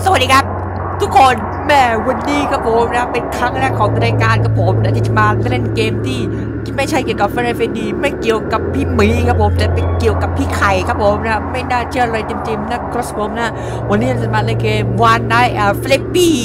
สวัสดีครับทุกคนแม่วันนี้ครับผมนะเป็นครั้งแรกของรายการครับผมนะที่จะมาเล่นเกมที่ไม่ใช่เกี่ยวกับFinal Fantasyไม่เกี่ยวกับพี่หมีครับผมแต่เป็นเกี่ยวกับพี่ไข่ครับผมนะไม่น่าเชื่อเลยจริงๆนะครับผมนะวันนี้เราจะมาเล่นเกม One Night at Flippy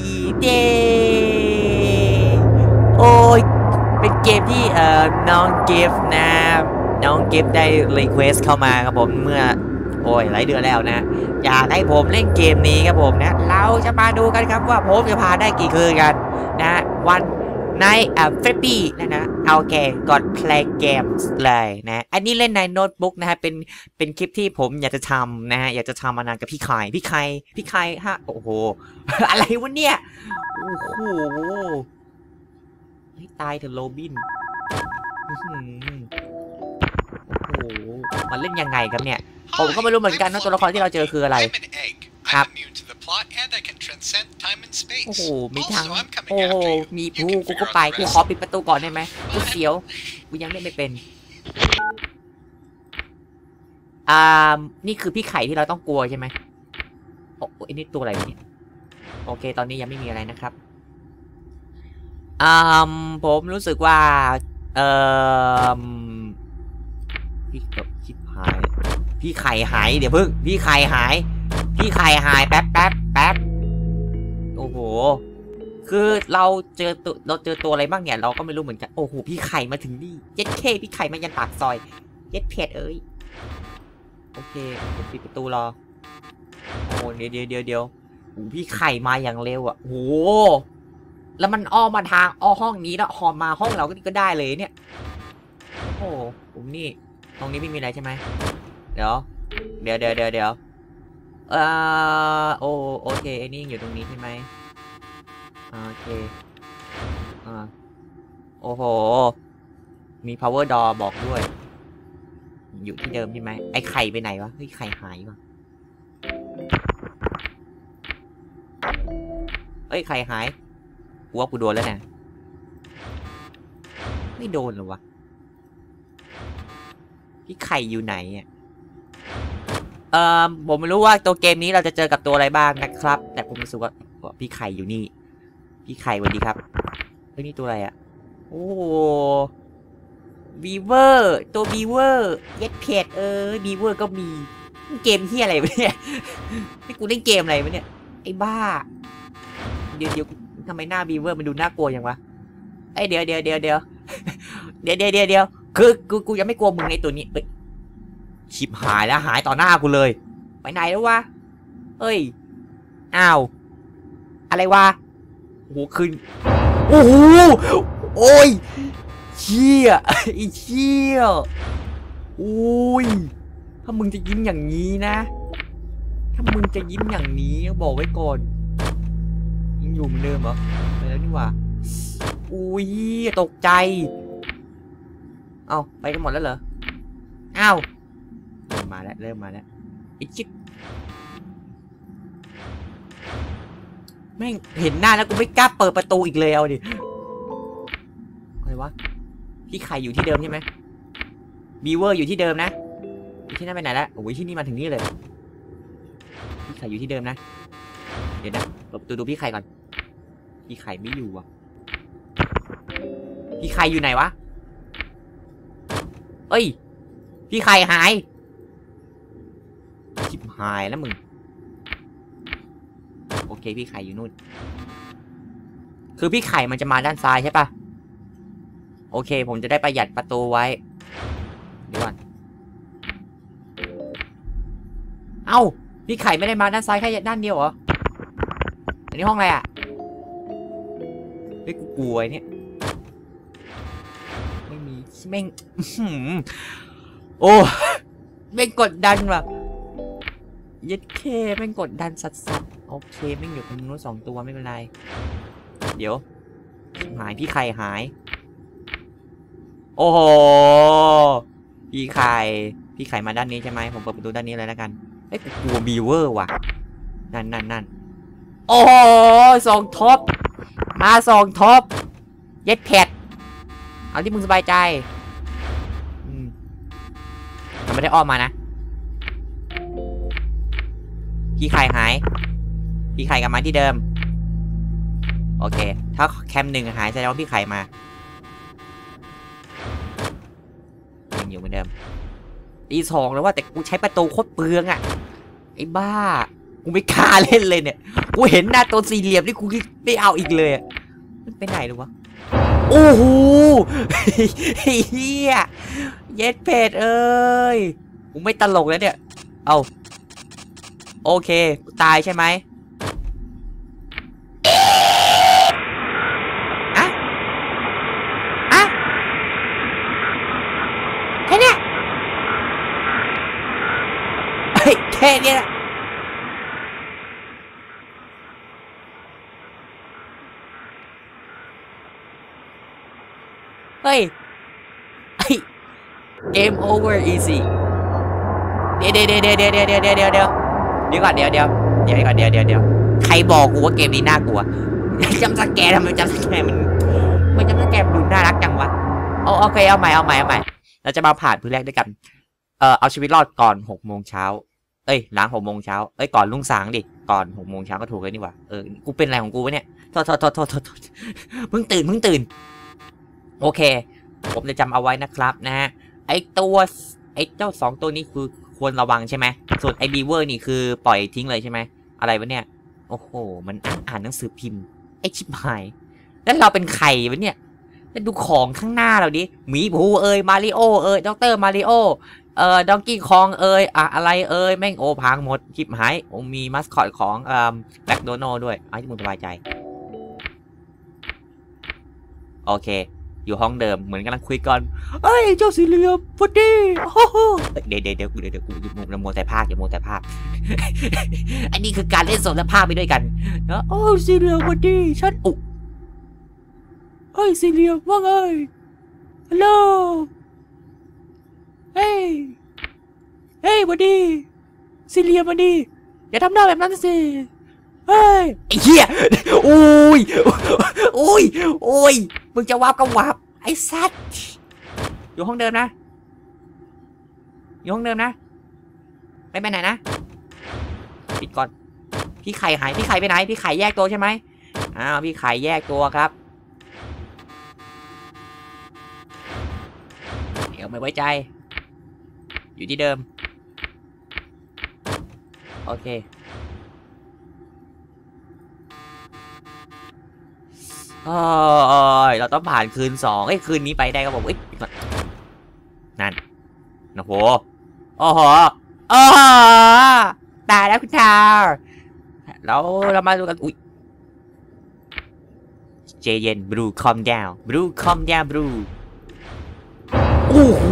Day โอ้ยเป็นเกมที่น้องเกฟนะน้องเกฟได้รีเควสเข้ามาครับผมเมื่อหลายเดือนแล้วนะอยากให้ผมเล่นเกมนี้ครับผมนะเราจะมาดูกันครับว่าผมจะพาได้กี่คืนกันนะวันในFlippyนะเอาแกกด play games เลยนะอันนี้เล่นในโน้ตบุ๊กนะฮะเป็นคลิปที่ผมอยากจะทำนะฮะอยากจะทำมานานกับพี่ไข่ฮะโอ้โห อะไรวะเนี่ยโอ้โหให้ตายเถอะโรบินโอ้โหมันเล่นยังไงครับเนี่ยผมก็ไม่รู้เหมือนกันนะตัวละครที่เราเจอคืออะไรครับโอ้โหมีทางโอ้โหมีผู้กูก็ไปกูขอปิดประตูก่อนได้ไหมกูเสียวกูยังเล่นไม่เป็นนี่คือพี่ไข่ที่เราต้องกลัวใช่ไหมโอ้ยนี่ตัวอะไรเนี่ยโอเคตอนนี้ยังไม่มีอะไรนะครับผมรู้สึกว่าพี่ตกชิบหายพี่ไข่หายเดี๋ยวพึ่งพี่ไข่หายแป๊บโอ้โหคือเราเจอตัวอะไรบ้างเนี่ยเราก็ไม่รู้เหมือนกันโอ้โหพี่ไข่มาถึงนี่เจ็ดเคพี่ไข่มายันปากซอยเจ็ดเพจเอ้ยโอเคผมปิดประตูรอโอ้เดี๋ยวโอ้พี่ไข่มาอย่างเร็วอ่ะโอ้แล้วมันอ้อมมาทางห้องนี้แล้วหอมมาห้องเราก็ได้เลยเนี่ยโอ้ผมนี่ตรงนี้ไม่มีอะไรใช่ไหมเดี๋ยวโอเคไอ้นี่อยู่ตรงนี้ใช่ไหมโอเคโอ้โหมี power door บอกด้วยอยู่ที่เดิมใช่ไหมไอ้ไข่ไปไหนวะเฮ้ยไข่หายวะเอ้ยไข่หายกูว่ากูโดนแล้วนะไม่โดนหรอวะพี่ไข่อยู่ไหนอ่ะผมไม่รู้ว่าตัวเกมนี้เราจะเจอกับตัวอะไรบ้างนะครับแต่ผมรู้สึกว่าพี่ไข่อยู่นี่พี่ไข่สวัสดีครับเฮ้ยนี่ตัวอะไรอ่ะโอ้บีเวอร์ตัวบีเวอร์เย็ดเพจบีเวอร์ก็มีเกมที่อะไรวะเนี่ยนี่กูเล่นเกมอะไรวะเนี่ยไอ้บ้าเดี๋ยวทำไมหน้าบีเวอร์มันดูน่ากลัวอย่างวะไอ้เดี๋ยวคือกูยังไม่กลัวมึงไอ้ตัวนี้ชิบหายแล้วหายต่อหน้ากูเลยไปไหนแล้ววะเอ้ยอ้าวอะไรวะโอ้โหขึ้นโอ้โหโอ้ยเชี่ยไอ้เชี่ยโอ้ยถ้ามึงจะยิ้มอย่างนี้นะถ้ามึงจะยิ้มอย่างนี้บอกไว้ก่อนยังอยู่เหมือนเดิมเหรอไปแล้วนี่หว่าอุ้ยตกใจเอ้าไปกันหมดแล้วเหรออ้าวเริ่มมาแล้วไอ้ชิบแม่งเห็นหน้าแล้วกูไม่กล้าเปิดประตูอีกเลยเอาดิอะไรวะพี่ไข่อยู่ที่เดิมใช่ไหมบีเวอร์อยู่ที่เดิมนะที่นั่นไปไหนแล้วโอ้ยที่นี่มาถึงนี่เลยพี่ไข่อยู่ที่เดิมนะเดี๋ยวนะเปิดประตูดูพี่ไข่ก่อนพี่ไข่ไม่อยู่อ่ะพี่ไข่อยู่ไหนวะเอ้ยพี่ไข่หายชิบหายแล้วมึงโอเคพี่ไข่อยู่นู่นคือพี่ไข่มันจะมาด้านซ้ายใช่ปะโอเคผมจะได้ประหยัดประตูไว้เดี๋ยวก่อนเอ้าพี่ไข่ไม่ได้มาด้านซ้ายแค่ด้านเดียวเหรออันนี้ห้องอะไรอ่ะเฮ้ยกูกลัวเนี่ยไม่มีแม่งโอ้แม่งกดดันว่ะยัดเคแม่งกดดันสัสโอเคแม่งอยู่ตรงนู้น2ตัวไม่เป็นไรเดี๋ยวหายพี่ไข่หายโอ้โหพี่ไข่มาด้านนี้ใช่ไหมผมเปิดประตูด้านนี้เลยแล้วกันเอ้ยกลัวบีเวอร์ว่ะนั่นโอ้โห2 ท็อปมา2 ท็อปเย็ดแพดเอาที่มึงสบายใจมันไม่ได้อ้อมมานะพี่ไข่หายพี่ไข่กลับมาที่เดิมโอเคถ้าแคม1หายแสดงว่าพี่ไข่มายังอยู่เหมือนเดิมตี2แล้วว่าแต่กูใช้ประตูโคตรเปลืองอ่ะไอ้บ้ากูไม่กล้าเล่นเลยเนี่ยกูเห็นหน้าตัวสี่เหลี่ยมนี่กูไม่เอาอีกเลยมันไปไหนหรือวะโอ้โหเฮียเย็ดเพจเอ้ยกูไม่ตลกแล้วเนี่ยเอาโอเคตายใช่ไหมแค่นี้แค่นี้แหละเฮ้ยGame over easy เดี๋ยวก่อนใครบอกกูว่าเกมนี้น่ากลัวจำสแกร์ทำไมจำสแกร์มันจำสแกร์ดูน่ารักจังวะโอเคเอาใหม่เราจะมาผ่านพื้นแรกด้วยกันเอาชีวิตรอดก่อน6 โมงเช้าหลัง6 โมงเช้าก่อนรุ่งสางดิก่อน6 โมงเช้าก็ถูกเลยนี่หว่ากูเป็นอะไรของกูวะเนี่ยโทษเพิ่งตื่นโอเคผมจะจำเอาไว้นะครับนะฮะไอ้เจ้า2 ตัวนี้คือควรระวังใช่ไหมส่วนไอ้บีเวอร์นี่คือปล่อยทิ้งเลยใช่ไหมอะไรวะเนี่ยโอ้โหมันอ่านหนังสือพิมพ์ไอ้ชิบหายแล้วเราเป็นใครวะเนี่ยแล้วดูของข้างหน้าเราดิหมีภูมาริโอด็อกเตอร์มาริโอดองกี้คองอะไรแม่งพังหมดชิบหายมีมัสคอตของแบล็กโดนัลด์ด้วยให้ทุกคนสบายใจโอเคอยู่ห้องเดิมเหมือนกำลังคุยกันเจ้าสี่เหลี่ยมพอดีเดี๋ยวกูอย่ามัวแต่ภาคอันนี้คือการเล่นสดและภาคไปด้วยกันนะสี่เหลี่ยมพอดีฉันสี่เหลี่ยมว่าไงฮัลโหลเฮ้ยพอดีสี่เหลี่ยมพอดีอย่าทำหน้าแบบนั้นสิไอ้เหี้ยโอ้ยมึงจะวาบก็วาบไอ้สัตว์อยู่ห้องเดิมนะไม่ไปไหนนะปิดก่อนพี่ไข่หายพี่ไข่ไปไหนพี่ไข่แยกตัวใช่ไหมพี่ไข่แยกตัวครับเดี๋ยวไม่ไว้ใจอยู่ที่เดิมโอเคเราต้องผ่านคืน2คืนนี้ไปได้ครับผมนั่นโอ้โหตายแล้วคุณทาวเรามาดูกันเจเย็นบลูคอมดาวบลูโอ้โห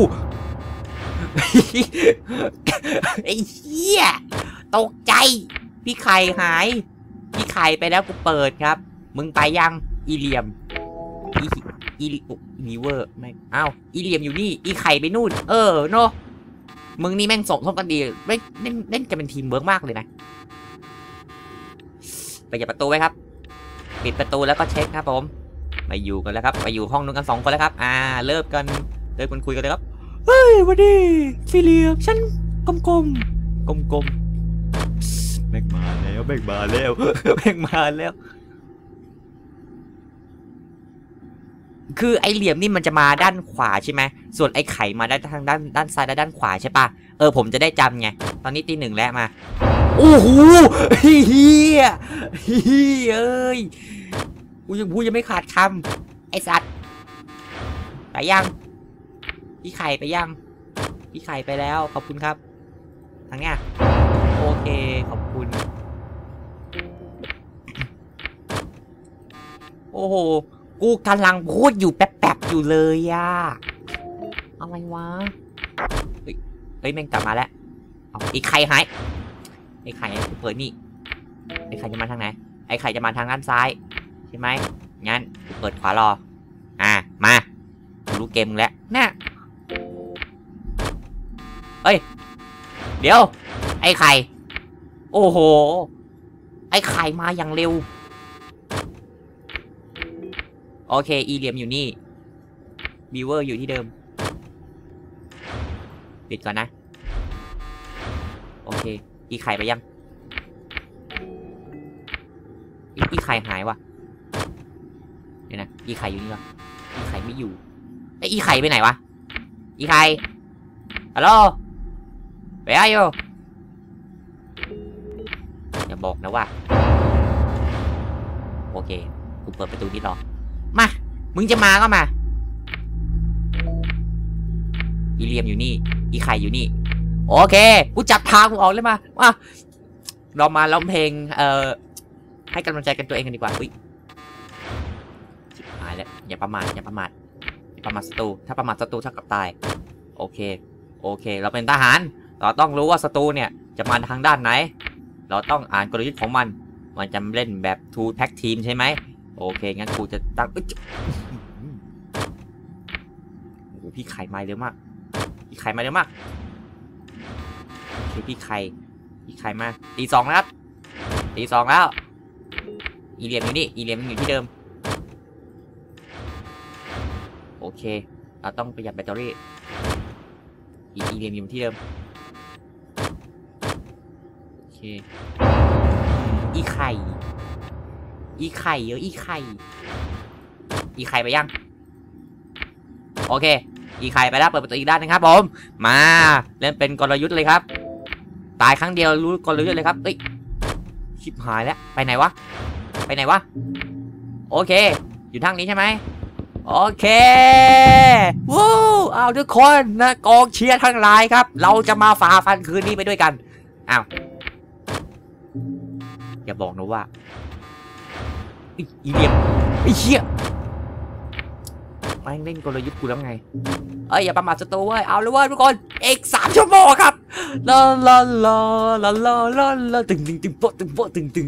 ไอ้เหี้ยตกใจพี่ไข่หายพี่ไข่ไปแล้วกูเปิดครับมึงไปยังอีเหลี่ยมอีเวอร์ไม่อีเหลี่ยมอยู่นี่อีไข่ไปนู่นเนาะมึงนี่แม่งส่งทบกันดีเล่นกันเป็นทีมเวิร์กมากเลยนะไปจับประตูไว้ครับปิดประตูแล้วก็เช็คครับผมมาอยู่กันแล้วครับมาอยู่ห้องนู้นกัน2 คนแล้วครับเริ่มกันคุยกันเลยครับวันนี้สี่เหลี่ยมฉันกลมแม่งมาแล้วคือไอเหลี่ยมนี่มันจะมาด้านขวาใช่ไหมส่วนไอไข่มาทางด้านซ้ายและด้านขวาใช่ปะผมจะได้จำไงตอนนี้ตี 1แล้วมาโอ้โหเฮียกูยังไม่ขาดคำไอสัตว์ไปยังพี่ไข่ไปยังพี่ไข่ไปแล้วขอบคุณครับทางเนี้ยโอเคขอบคุณโอ้โหกูกำลังพูดอยู่แป๊บอยู่เลยอะไรวะเฮ้ยแม่งกลับมาแล้วไอ้ไข่หายไอ้ไข่เปิดนี่ไอ้ไข่จะมาทางไหนไอ้ไข่จะมาทางด้านซ้ายใช่ไหมงั้นเปิดขวารอมารู้เกมมึงแล้วน่ะเดี๋ยวไอ้ไข่โอ้โหไอ้ไข่มาอย่างเร็วโอเคอีเหลี่ยมอยู่นี่บีเวอร์อยู่ที่เดิมปิดก่อนนะโอเคอีไข่ไปยังอีไข่หายวะเดี๋ยวนะอีไข่อยู่นี่วะอีไข่ไม่อยู่ไอ้อีไข่ไปไหนวะอีไข่ฮัลโหลไปไหนอยู่อย่าบอกนะว่าโอเคกูเปิดประตูนี้รอมามึงจะมาก็มาอีเลียมอยู่นี่อีไข่อยู่นี่โอเคกูจับทางกูออกเลยมาเรามาร้องเพลงให้กำลังใจกันตัวเองกันดีกว่าอุ้ยชิบหายแล้วอย่าประมาทอย่าประมาทศัตรูถ้าประมาทศัตรูเท่ากับตายโอเคเราเป็นทหารเราต้องรู้ว่าศัตรูเนี่ยจะมาทางด้านไหนเราต้องอ่านกลยุทธ์ของมันจะเล่นแบบ two tag team ใช่ไหมโอเคงั้นกูจะตั้งโอ้โหพี่ไข่มาเร็วมากโอเคพี่ไข่มาตี 2แล้วครับตี 2แล้วอีเลียมอยู่นี่อีเลียมอยู่ที่เดิมโอเคเราต้องประหยัดแบตเตอรี่อีเลียมอยู่ที่เดิมโอเคอีไข่ไปยังโอเคอีไข่ไปแล้วเปิดประตูอีกด้านนึงครับผมมาเล่นเป็นกลยุทธ์เลยครับตายครั้งเดียวรู้กลยุทธ์เลยครับเอ้ยชิบหายแล้วไปไหนวะโอเคอยู่ทางนี้ใช่ไหมโอเควู้เอาทุกคนนะกองเชียร์ทั้งหลายครับเราจะมาฝ่าฟันคืนนี้ไปด้วยกันอ้าวอย่าบอกนะว่าอีเลียมไอ้เหี้ยแม่งเล่นกลยุทธ์กูแล้วไงอย่าประมาทศัตรูเว้ยเอาเลยเว้ยทุกคนอีก3 ชั่วโมงครับลาตึงโป๊ะตึง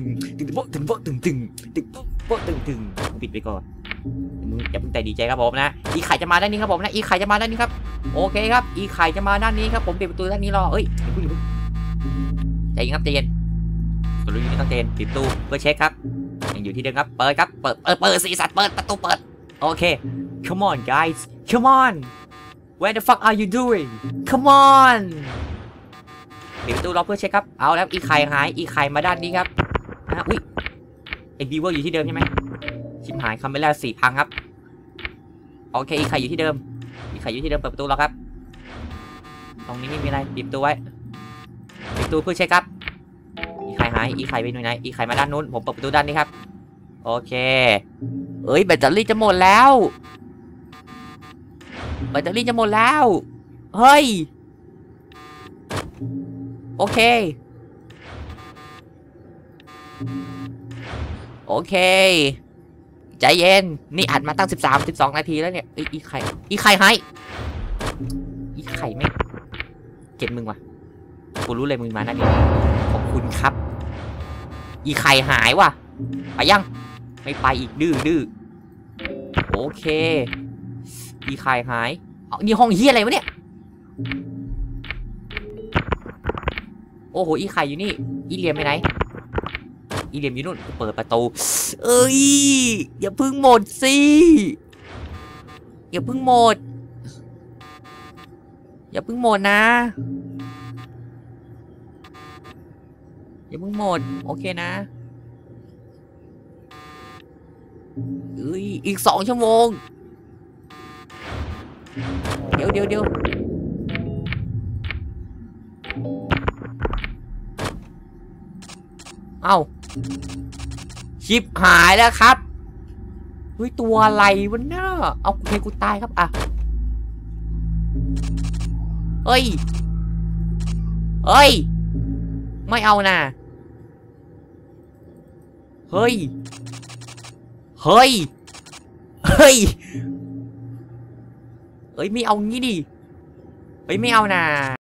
ปิดไปก่อนมึงอย่าเพิ่งใจดีใจครับผมนะอีไข่จะมาด้านนี้ครับผมนะอีไข่จะมาด้านนี้ครับโอเคครับอีไข่จะมาด้านนี้ครับผมปิดประตูด้านนี้รอเอ้ยใจเย็นครับใจเย็นกลยุทธ์นี้ต้องใจเย็นปิดประตูเพื่อเช็คครับยังอยู่ที่เดิมครับเปิดครับเปิดสิสัตว์เปิดประตูเปิดโอเค come on guys come on where the fuck are you doing come on ปิดประตูรอเพื่อเช็คครับเอาแล้วอีไข่หายอีไข่มาด้านนี้ครับอุ้ยไอ้บีเวอร์อยู่ที่เดิมใช่ไหมชิบหายคำไปแล้ว4 พังครับโอเคอีไข่อยู่ที่เดิมเปิดประตูรอครับตรงนี้ไม่มีอะไรปิดประตูไว้ปิดประตูเพื่อเช็คครับอีไข่หายอีไข่ไปไหนอีไข่มาด้านนู้นผมเปิดประตูด้านนี้ครับโอเคเอ้ยแบตเตอรี่จะหมดแล้วเฮ้ยโอเคใจเย็นนี่อัดมาตั้ง12 นาทีแล้วเนี่ยอีไข่หายอีไข่ไม่เก็บมึงวะกูรู้เลยมึงมานั่นเองขอบคุณครับอีไข่หายว่ะไปยังไม่ไปอีกดื้อโอเคอีไข่หายนี่ห้องเฮียอะไรวะเนี่ยโอ้โหอีไข่อยู่นี่อีเลียมไปไหนอีเลียมอยู่นู่นเปิดประตูเอ้ยอย่าพึ่งหมดสิอย่าพึ่งหมดนะอย่าพึ่งหมดโอเคนะอีก2 ชั่วโมงเดี๋ยวเอ้าชิปหายแล้วครับเฮ้ยตัวอะไรวะเนี่ยเอาเพลงกูตายครับอ่ะเฮ้ยไม่เอานะเฮ้ยไม่เอางี้ดิไม่เอานะ